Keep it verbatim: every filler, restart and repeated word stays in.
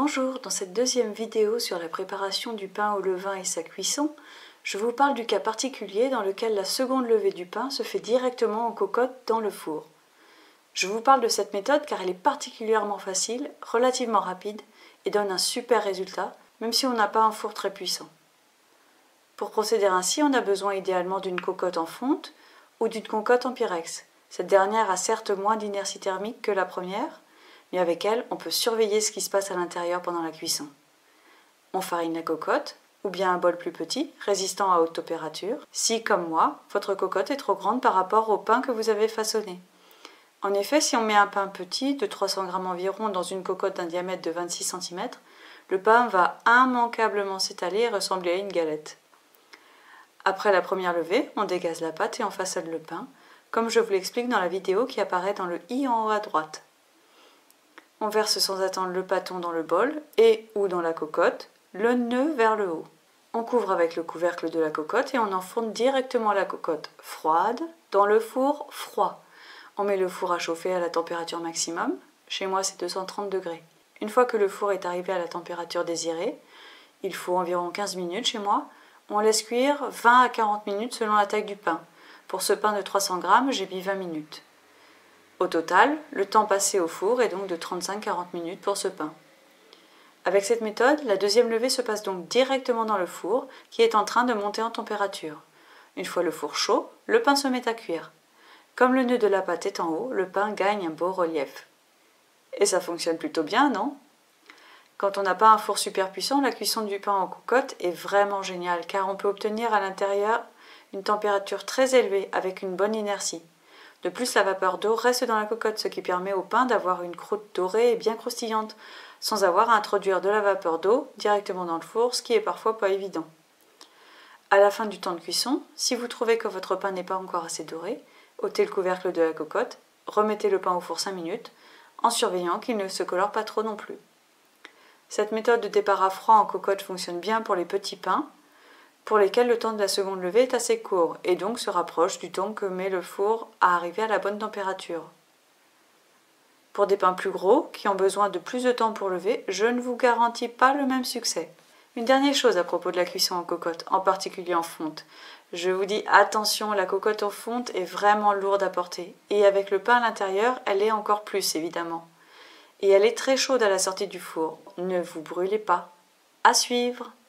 Bonjour, dans cette deuxième vidéo sur la préparation du pain au levain et sa cuisson, je vous parle du cas particulier dans lequel la seconde levée du pain se fait directement en cocotte dans le four. Je vous parle de cette méthode car elle est particulièrement facile, relativement rapide et donne un super résultat, même si on n'a pas un four très puissant. Pour procéder ainsi, on a besoin idéalement d'une cocotte en fonte ou d'une cocotte en pyrex. Cette dernière a certes moins d'inertie thermique que la première, mais avec elle, on peut surveiller ce qui se passe à l'intérieur pendant la cuisson. On farine la cocotte, ou bien un bol plus petit, résistant à haute température, si, comme moi, votre cocotte est trop grande par rapport au pain que vous avez façonné. En effet, si on met un pain petit, de trois cents grammes environ, dans une cocotte d'un diamètre de vingt-six centimètres, le pain va immanquablement s'étaler et ressembler à une galette. Après la première levée, on dégaze la pâte et on façonne le pain, comme je vous l'explique dans la vidéo qui apparaît dans le i en haut à droite. On verse sans attendre le pâton dans le bol et ou dans la cocotte, le nœud vers le haut. On couvre avec le couvercle de la cocotte et on enfourne directement la cocotte froide dans le four froid. On met le four à chauffer à la température maximum, chez moi c'est deux cent trente degrés. Une fois que le four est arrivé à la température désirée, il faut environ quinze minutes chez moi, on laisse cuire vingt à quarante minutes selon la taille du pain. Pour ce pain de trois cents grammes, j'ai mis vingt minutes. Au total, le temps passé au four est donc de trente-cinq à quarante minutes pour ce pain. Avec cette méthode, la deuxième levée se passe donc directement dans le four qui est en train de monter en température. Une fois le four chaud, le pain se met à cuire. Comme le nœud de la pâte est en haut, le pain gagne un beau relief. Et ça fonctionne plutôt bien, non? Quand on n'a pas un four super puissant, la cuisson du pain en cocotte est vraiment géniale car on peut obtenir à l'intérieur une température très élevée avec une bonne inertie. De plus, la vapeur d'eau reste dans la cocotte, ce qui permet au pain d'avoir une croûte dorée et bien croustillante, sans avoir à introduire de la vapeur d'eau directement dans le four, ce qui est parfois pas évident. À la fin du temps de cuisson, si vous trouvez que votre pain n'est pas encore assez doré, ôtez le couvercle de la cocotte, remettez le pain au four cinq minutes, en surveillant qu'il ne se colore pas trop non plus. Cette méthode de départ à froid en cocotte fonctionne bien pour les petits pains, pour lesquels le temps de la seconde levée est assez court et donc se rapproche du temps que met le four à arriver à la bonne température. Pour des pains plus gros, qui ont besoin de plus de temps pour lever, je ne vous garantis pas le même succès. Une dernière chose à propos de la cuisson en cocotte, en particulier en fonte. Je vous dis attention, la cocotte en fonte est vraiment lourde à porter, et avec le pain à l'intérieur, elle est encore plus évidemment. Et elle est très chaude à la sortie du four. Ne vous brûlez pas. À suivre!